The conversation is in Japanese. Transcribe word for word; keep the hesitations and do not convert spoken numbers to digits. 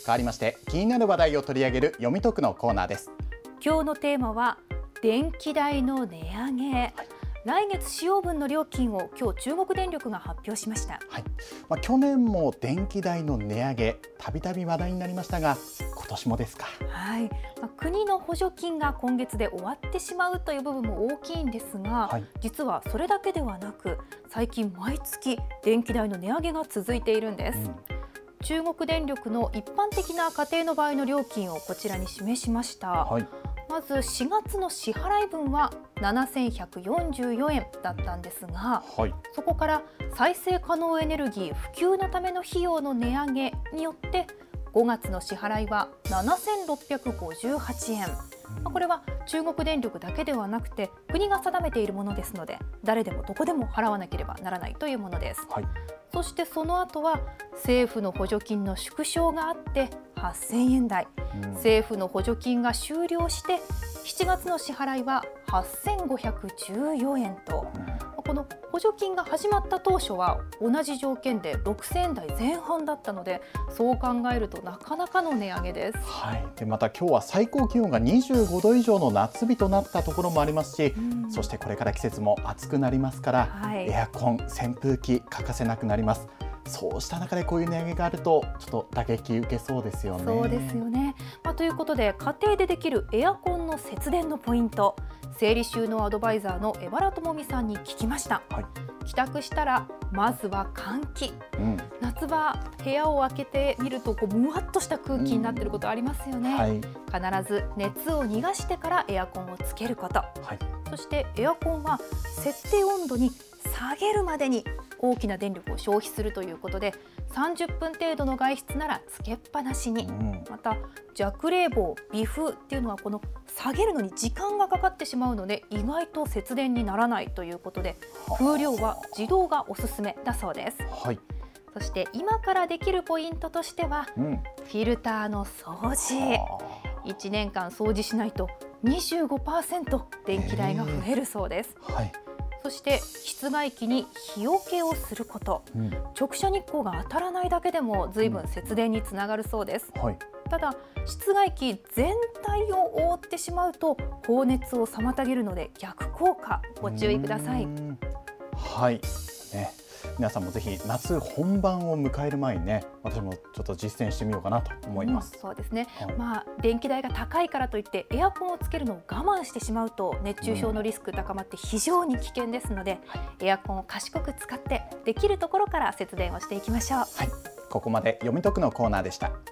変わりまして気になる話題を取り上げる読み解くのコーナーです。 今日のテーマは電気代の値上げ、はい、来月使用分の料金を今日中国電力が発表しました。 はい、まあ、去年も電気代の値上げたびたび話題になりましたが、今年もですか。 はい、まあ、国の補助金が今月で終わってしまうという部分も大きいんですが、はい、実はそれだけではなく最近毎月電気代の値上げが続いているんです。うん、中国電力の一般的な家庭の場合の料金をこちらに示しました。はい、まずしがつの支払い分はななせんひゃくよんじゅうよえんだったんですが、はい、そこから再生可能エネルギー普及のための費用の値上げによってごがつの支払いはななせんろっぴゃくごじゅうはちえん。これは中国電力だけではなくて国が定めているものですので、誰でもどこでも払わなければならないというものです。はい、そしてその後は政府の補助金の縮小があってはっせんえん台、うん、政府の補助金が終了してしちがつの支払いははっせんごひゃくじゅうよえんと、うん、この補助金が始まった当初は同じ条件でろくせんえん台前半だったので、そう考えるとなかなかの値上げです。 はい、でまた今日は最高気温がにじゅうごど以上の夏日となったところもありますし、うん、そしてこれから季節も暑くなりますから、はい、エアコン、扇風機欠かせなくなります。そうした中でこういう値上げがあるとちょっと打撃受けそうですよね。 そうですよね。まあ、ということで家庭でできるエアコンの節電のポイント、整理収納アドバイザーの江原智美さんに聞きました。はい、帰宅したらまずは換気、うん、夏場部屋を開けてみるとこうむわっとした空気になっていることありますよね。うん、はい、必ず熱を逃がしてからエアコンをつけること、はい、そしてエアコンは設定温度に下げるまでに大きな電力を消費するということで、さんじゅっぷん程度の外出ならつけっぱなしに、うん、また弱冷房、微風っていうのはこの下げるのに時間がかかってしまうので意外と節電にならないということで、風量は自動がおすすめだそうです。はい、そして今からできるポイントとしては、うん、フィルターの掃除、いちねんかん掃除しないと にじゅうごパーセント 電気代が増えるそうです。はい、そして室外機に日よけをすること、うん、直射日光が当たらないだけでも随分節電につながるそうです。はい、ただ室外機全体を覆ってしまうと高熱を妨げるので逆効果、ご注意ください。 はい、ね、皆さんもぜひ夏本番を迎える前にね、私もちょっと実践してみようかなと思います。 うん、そうですね。はい、まあ電気代が高いからといってエアコンをつけるのを我慢してしまうと熱中症のリスク高まって非常に危険ですので、うん、エアコンを賢く使ってできるところから節電をしていきましょう。 はい、ここまで読み解くのコーナーでした。